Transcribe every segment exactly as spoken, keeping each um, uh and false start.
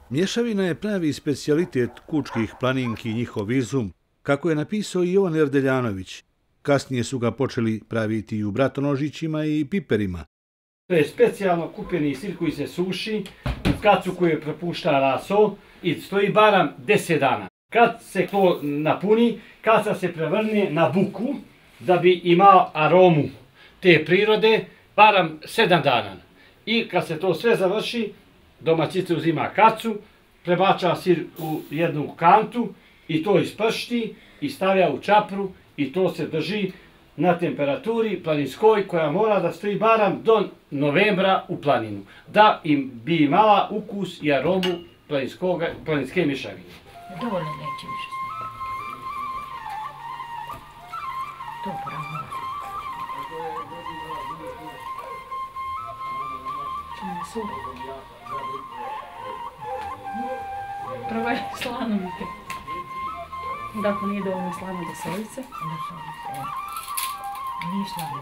Mješavina je pravi specijalitet kučkih planinki i njihov izum, kako je napisao i Jovan Erdeljanović. Kasnije su ga počeli praviti i u bratonožićima i piperima. To je specijalno kupljeni sir koji se suši u kacu koju je propušta raso i stoji barem deset dana. Kad se to napuni, kaca se prevrne na buku da bi imao aromu te prirode barem sedam dana. I kad se to sve završi, domaćica uzima kacu, prebača sir u jednu kantu i to ispršti i stavlja u čapru i to se drži na temperaturi planinskoj koja mora da stoji barem do novembra u planinu, da im bi imala ukus i aromu planinske mješavine. Dovoljno neće više. To pravo. Prvo je slano. Dakle, nije dovoljno slano za solice. Nije slano.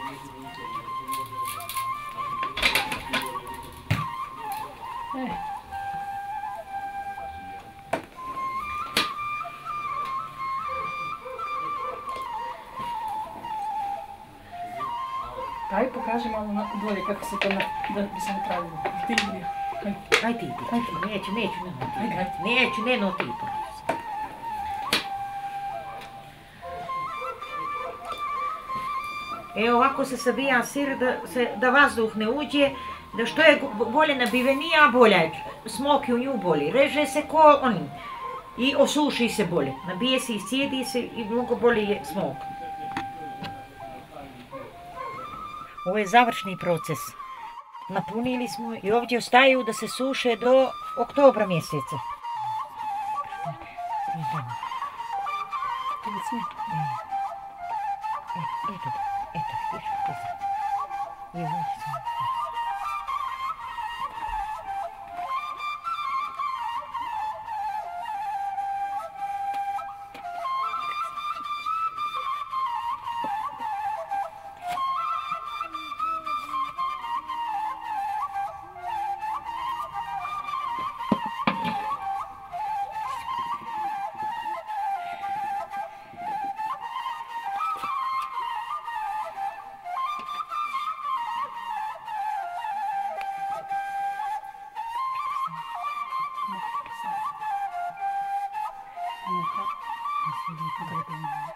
E. Daj, pokaži malo bolje kako se to da bi se napravilo. Ti vidio. Aj ti, aj ti, neću, neću, neću, ne no ti. E ovako se sabija sir da, se, da vazduh ne uđe, da što je bolje nabivenija, bolja je. Smoki u nju bolje, reže se ko onim i osuši se bolje. Nabije se i cijedi se i mnogo bolje je smok. Ovo je završni proces. Napunili smo i ovdje ostaju da se suše do oktobra mjeseca. Eto, eto, vidiš, vidiš. Ну-ка, посмотри, куда это.